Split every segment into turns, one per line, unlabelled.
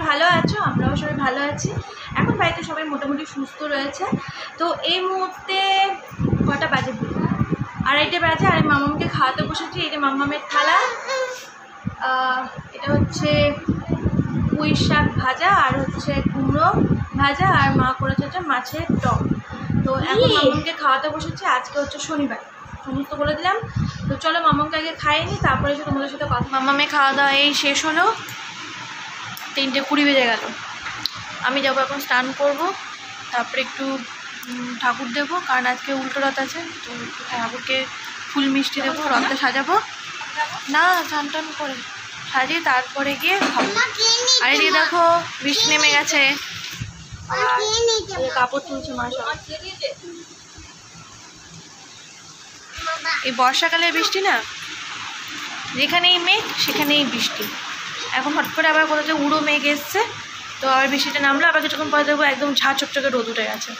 ভালো আছো, আমরাও সবাই ভালো আছি। এখন বাড়িতে সবাই মোটামুটি সুস্থ রয়েছে। তো এই মুহূর্তে কটা বাজে, 2:30 বাজে, আর মামামকে খাওয়াতে বসেছি। এই যে মামামের থালা, এটা হচ্ছে পুঁই শাক ভাজা আর হচ্ছে কুমড়ো ভাজা, আর মা করেছে হচ্ছে মাছের টক। তো এখন মামামকে খাওয়াতে বসেছি। আজকে হচ্ছে শনিবার, সমস্ত বলে দিলাম। তো চলো মামামকে আগে খাইয়ে নিই, তারপরে এসে তোমাদের সাথে কথা। মামামে খাওয়া দাওয়া এই শেষ হলো, 3:20 বেজে গেল। আমি যাবো এখন স্নান করব, তারপরে একটু ঠাকুর দেবো, কারণ আজকে উল্টো রথ আছে। তো ঠাকুরকে ফুল মিষ্টি দেবো, রথটা সাজাবো না, চান টান করে সাজিয়ে তারপরে গিয়ে খাবো। আর এদিকে দেখো বৃষ্টি নেমে গেছে, কাপড় তুলছে মা সব। এই বর্ষাকালের বৃষ্টি না, যেখানেই মেঘ সেখানেই বৃষ্টি। এখন হট করে আবার কোথাও যে উড়ো মেঘ এসছে, তো আবার বৃষ্টিটা নামলো, আবার কিছুক্ষণ পরে দেখবো একদম ঝাঁ চকচকে রোদ উঠে গেছে।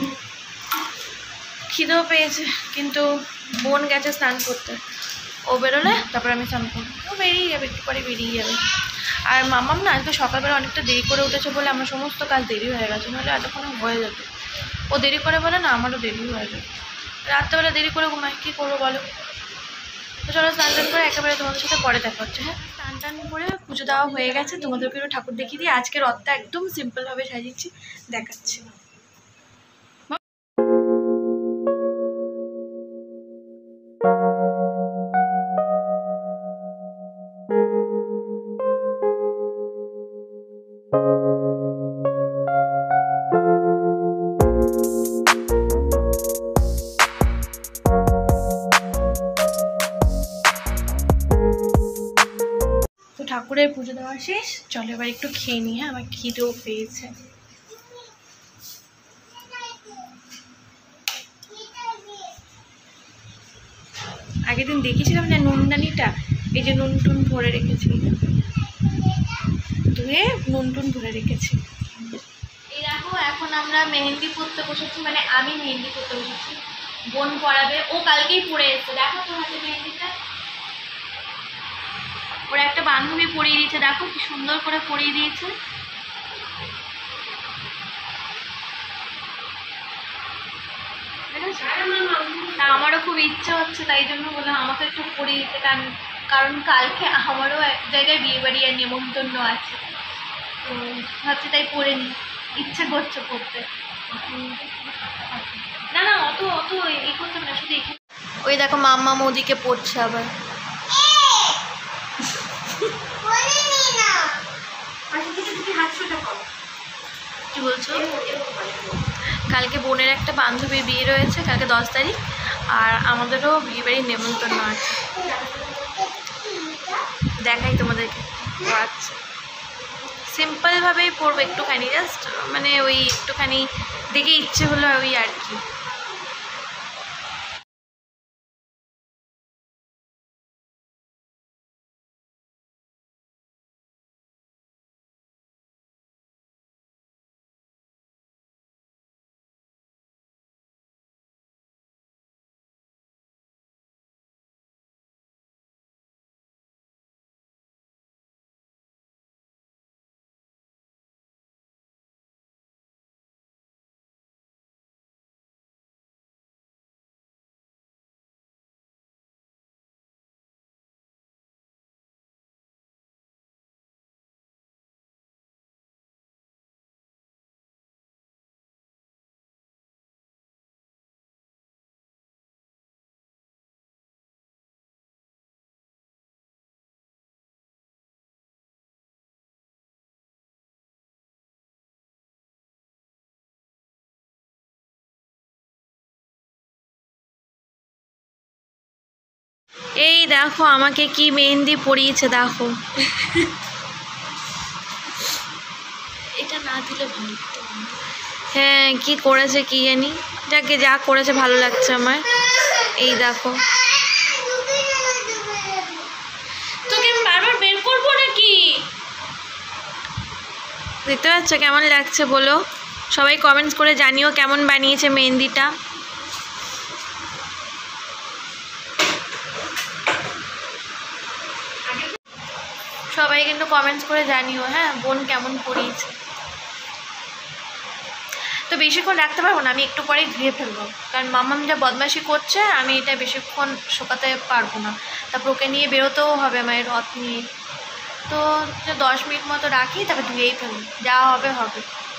খিদেও পেয়েছে, কিন্তু বোন গেছে স্নান করতে, ও বেরোলে তারপরে আমি স্নান করবো। ও বেরিয়ে যাবে, একটু পরে বেরিয়ে যাবে। আর মামাম না আজকে সকালবেলা অনেকটা দেরি করে উঠেছে বলে আমার সমস্ত কাজ দেরি হয়ে গেছে, নাহলে এতক্ষণ হয়ে যেত। ও দেরি করে বলে না, আমারও দেরি হয়ে যায়। রাত্রেবেলা দেরি করে ঘুমায়, কী করবো বলো। তো চলো স্নান টান করে একেবারে তোমাদের সাথে পরে দেখা হচ্ছে। হ্যাঁ, স্নান টান করে পুজো দেওয়া হয়ে গেছে, তোমাদেরকে একটু ঠাকুর দেখিয়ে দিই। আজকে রথটা একদম সিম্পলভাবে সাজিয়েছি, দেখাচ্ছি। ঠাকুরের পুজো দেওয়া শেষ, চলো এবার একটু খেয়ে নিই। হ্যাঁ, আমার খিদেও পেয়েছে। আগের দিন দেখেছিলাম না নুনদানিটা, এই যে নুন টুন ভরে রেখেছি, ধুয়ে নুন টুন ভরে রেখেছি। এই দেখো এখন আমরা মেহেন্দি পরতে বসেছি, মানে আমি মেহেন্দি পরতে বসেছি, বোন পরাবে। ও কালকেই পরে এসছে, দেখো তো হাতে মেহেন্দিটা। ওরা একটা বান্ধবী পরিয়ে দিয়েছে, দেখো কি সুন্দর করে পরিয়ে দিয়েছে। না, আমারও খুব ইচ্ছা হচ্ছে, তাই জন্য বললাম আমাকে একটু পরিয়ে দিতে, কারণ কালকে আমারও এক জায়গায় বিয়ে বাড়ি আর নেমন্তন্ন আছে। তো ভাবছি তাই পরে নি, ইচ্ছে করছে পড়তে। না না, অত অত এই করতে না, শুধু এখানে। ওই দেখো মাম্মা মোদিকে পড়ছে আবার। কি বলছো? কালকে বোনের একটা বান্ধবীর বিয়ে রয়েছে, কালকে 10 তারিখ, আর আমাদেরও বিয়ে বাড়ির নেমন্তন্ন আছে, দেখাই তোমাদেরকে। আচ্ছা, সিম্পলভাবেই পড়বো একটুখানি, জাস্ট মানে ওই একটুখানি দেখে ইচ্ছে হলো ওই আর কি। এই দেখো আমাকে কি মেহেন্দি পরিয়েছে, দেখো। এটা না দিলে ভালো। হ্যাঁ, কি করেছে কি জানি, যাকে যা করেছে ভালো লাগছে আমার। এই দেখো, তোকে আমি বারবার বের করবো নাকি? দেখতে পাচ্ছ কেমন লাগছে বলো? সবাই কমেন্টস করে জানিও কেমন বানিয়েছে মেহেন্দিটা। সবাই কিন্তু কমেন্টস করে জানিও, হ্যাঁ বোন কেমন পড়িয়েছে। তো বেশিক্ষণ রাখতে পারবো না, আমি একটু পরেই ধুয়ে ফেলবো, কারণ মাম্মাম যা বদমাইশি করছে আমি এটা বেশিক্ষণ শুকাতে পারবো না। তারপর ওকে নিয়ে বেরোতেও হবে আমার রথ নিয়ে, তো 10 মিনিট মতো রাখি, তারপর ধুয়েই ফেলবো, যা হবে হবে।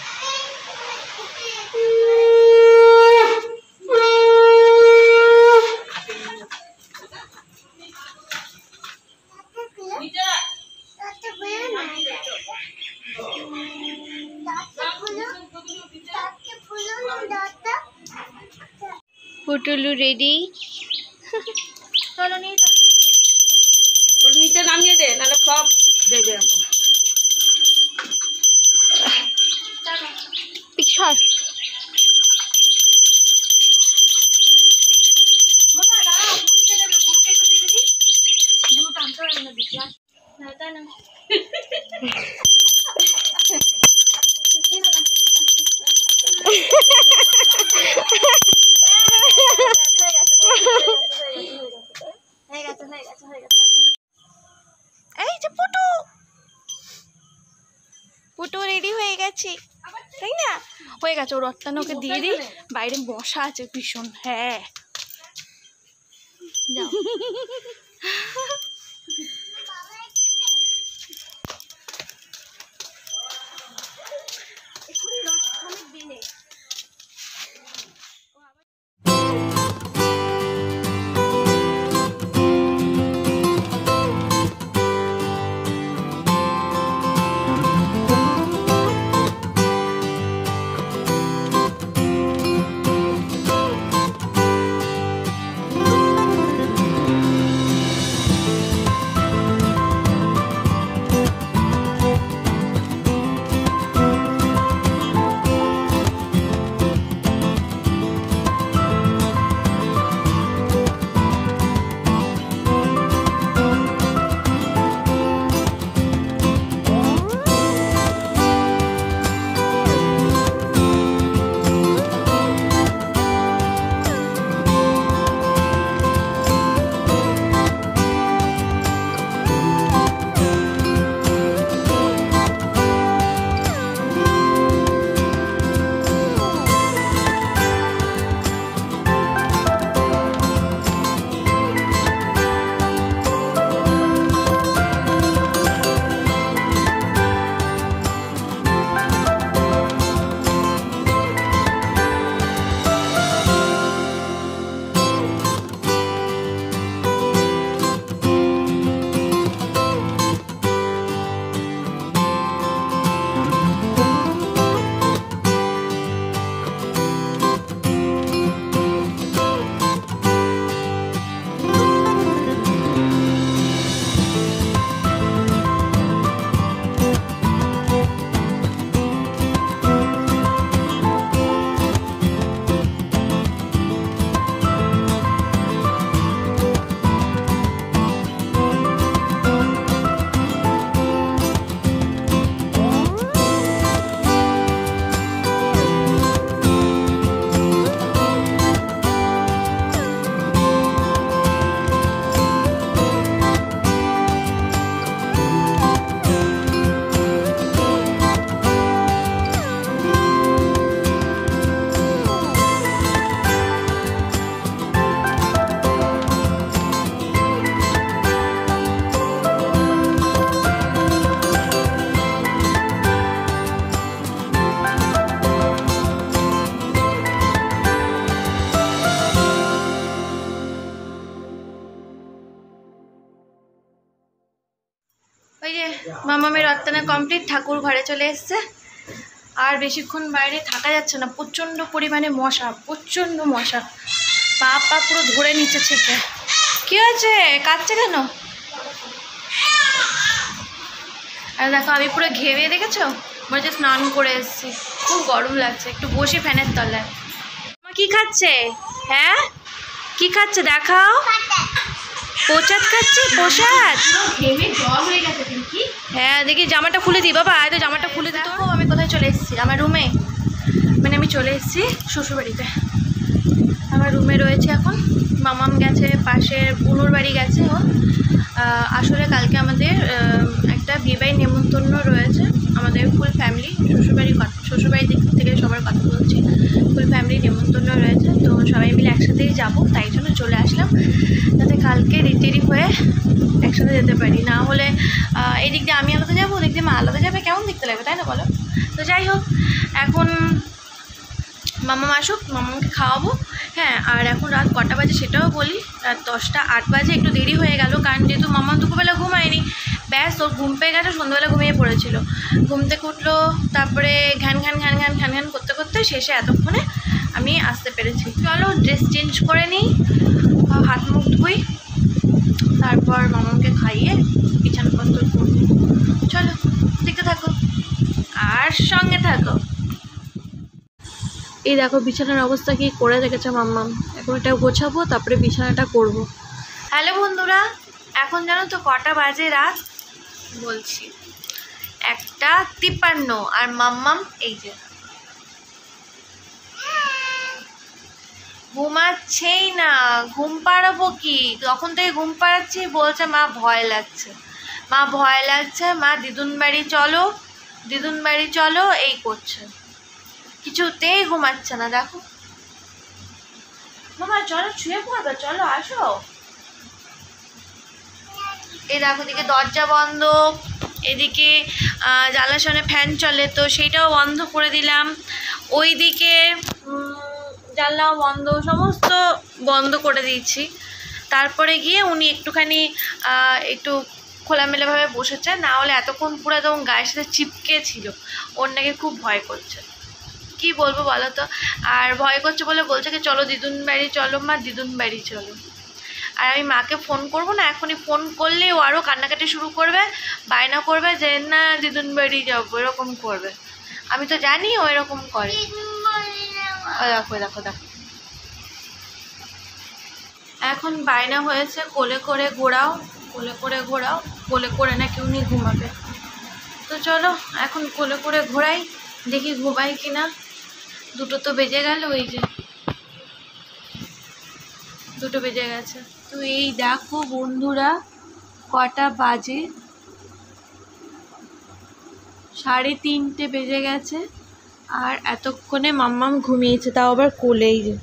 পুটুলু রেডি, চলো নিয়ে চলো,
ওর নিচে নামিয়ে দে, নাহলে সব দেবে।
পিছর এই যে পুটু, পুটু রেডি হয়ে গেছে তাই না? হয়ে গেছে, ওর রত্তানো ওকে দিয়ে দিই, বাইরে মশা আছে ভীষণ। হ্যাঁ যাও। ওই যে মামামের রত্তানা কমপ্লিট, ঠাকুর ঘরে চলে এসছে। আর বেশিক্ষণ বাইরে থাকা যাচ্ছে না, প্রচণ্ড পরিমাণে মশা, প্রচণ্ড মশা, পা পা পুরো ধরে নিচ্ছে ছেঁকে। কী হয়েছে, কাঁদছে কেন? আর দেখো আমি পুরো ঘেমে, দেখেছো, মনে হচ্ছে স্নান করে এসেছি, খুব গরম লাগছে, একটু বসি ফ্যানের তলায়। মা কী খাচ্ছে? হ্যাঁ কী খাচ্ছে দেখাও? প্রসাদ খাচ্ছে, প্রসাদ। হ্যাঁ দেখি, জামাটা খুলে দিই বাবা, আয় তো জামাটা খুলে দিই। দেখো আমি কোথায় চলে এসেছি, আমার রুমে, মানে আমি চলে এসেছি শ্বশুরবাড়িতে। আমার রুমে রয়েছে এখন, মামাম গেছে পাশের বুনুর বাড়ি গেছে ও। আসলে কালকে আমাদের একটা একটা বিয়েবাড়ি নেমন্তন্ন রয়েছে, আমাদের ফুল ফ্যামিলি, শ্বশুরবাড়ির দিক থেকে সবার কথা বলছি, ফুল ফ্যামিলি নেমন্তন্ন রয়েছে। তো সবাই মিলে একসাথেই যাবো, তাই জন্য চলে আসলাম, যাতে কালকে রেডি হয়ে একসাথে যেতে পারি। না হলে এদিক দিয়ে আমি আলাদা যাবো, ওদিক দিয়ে মা আলাদা যাবে, কেমন দেখতে লাগবে, তাই না বলো? তো যাই হোক, এখন মাম্মাম আসুক, মাম্মামকে খাওয়াবো। হ্যাঁ, আর এখন রাত কটা বাজে সেটাও বলি, রাত 10টা 8 বাজে, একটু দেরি হয়ে গেল, কারণ যেহেতু মাম্মাম দুপুরবেলা ঘুমায়নি, ব্যাস ওর ঘুম পেয়ে গেছে, সন্ধ্যাবেলা ঘুমিয়ে পড়েছিল, ঘুম থেকে উঠলো, তারপরে ঘ্যান ঘ্যান করতে করতে শেষে এতক্ষণে আমি আসতে পেরেছি। চলো ড্রেস চেঞ্জ করে নিই, হাত মুখ ধুই, তারপর মাম্মামকে খাইয়ে বিছানাপত্র করবো। চলো দেখতে থাকো আর সঙ্গে থাকো। এই দেখো বিছানার অবস্থা কি করে রেখেছে মাম্মাম, এখন এটা গোছাবো, তারপরে বিছানাটা করব। হ্যালো বন্ধুরা, এখন জানো তো কটা বাজে রাত? বলছি 1:53, আর মাম্মাম এই যে ঘুমাচ্ছেই না, ঘুম পাড়াবো কি, তখন থেকে ঘুম পাড়াচ্ছি, বলছে মা ভয় লাগছে, মা দিদুন বাড়ি চলো, এই করছে, কিছুতেই ঘুমাচ্ছে না। দেখো মামা চলো শুয়ে পড়বে, চলো আসো। এই দেখো দিকে দরজা বন্ধ, এদিকে জানলার সামনে ফ্যান চলে, তো সেইটাও বন্ধ করে দিলাম, ওইদিকে জানলাও বন্ধ, সমস্ত বন্ধ করে দিয়েছি। তারপরে গিয়ে উনি একটুখানি একটু খোলামেলাভাবে বসেছে, না হলে এতক্ষণ পুরো একদম গায়ের সাথে চিপকে ছিল, ওর নাকি খুব ভয় করছে। কি বলবো বলো তো, আর ভয় করছে বলে বলছে কি চলো দিদুন বাড়ি চলো মা, দিদুন বাড়ি চলো। আর আমি মাকে ফোন করবো না, এখনই ফোন করলে ও আরও কান্নাকাটি শুরু করবে, বায়না করবে যে না দিদুন বাড়ি যাবো, এরকম করবে। আমি তো জানি ও এরকম করে। দেখো এখন বায়না হয়েছে কোলে করে ঘোরাও, কোলে করে নাকি উনি ঘুমাবে। তো চলো এখন কোলে করে ঘোরাই, দেখি ঘুমাই কিনা। 2টো তো বেজে গেল, ওই যে 2টো বেজে গেছে। তো এই দেখো বন্ধুরা কটা বাজে, 3:30 বেজে গেছে, আর এতক্ষণে মাম্মাম ঘুমিয়েছে, তাও আবার কোলেই। যে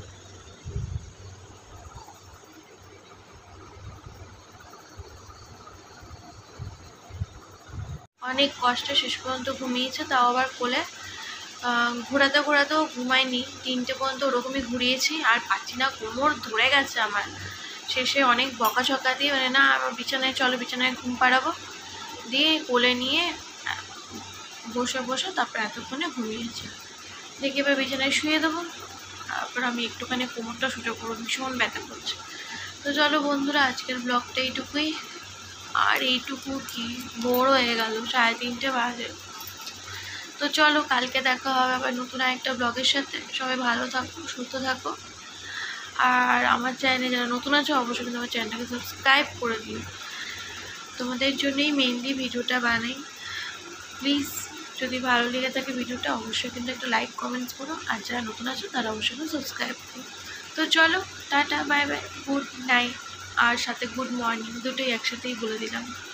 অনেক কষ্টে শেষ পর্যন্ত ঘুমিয়েছে, তাও আবার কোলে। ঘোরাতেও ঘুমায়নি, 3টে পর্যন্ত ওরকমই ঘুরিয়েছি, আর পাচ্ছি না, কোমর ধরে গেছে আমার। শেষে অনেক বকাঝকা দিয়ে মানে না আমার বিছানায় চলো, বিছানায় ঘুম পাড়াবো, দিয়ে কোলে নিয়ে বসে তারপর এতক্ষণে ঘুমিয়েছে। দেখি এবার বিছানায় শুয়ে দেবো, তারপর আমি একটুখানি কোমরটা সোজা করবো, ভীষণ ব্যথা করছে। তো চলো বন্ধুরা, আজকের ব্লগটা এইটুকুই, আর এইটুকু কি ভোর হয়ে গেল, 3:30 বাজে। তো চলো কালকে দেখা হবে আবার নতুন একটা ব্লগের সাথে। সবাই ভালো থাকো, সুস্থ থাকো, আর আমার চ্যানেলে যারা নতুন আছে অবশ্যই কিন্তু আমার চ্যানেলটাকে সাবস্ক্রাইব করে দিও, তোমাদের জন্যই মেনলি ভিডিওটা বানাই। প্লিজ যদি ভালো লেগে থাকে ভিডিওটা অবশ্যই কিন্তু একটা লাইক কমেন্টস করো, আর যারা নতুন আছো তারা অবশ্যই কিন্তু সাবস্ক্রাইব করো। তো চলো tata bye bye, good night, আর সাথে গুড মর্নিং, দুটোই একসাথেই বলে দিলাম।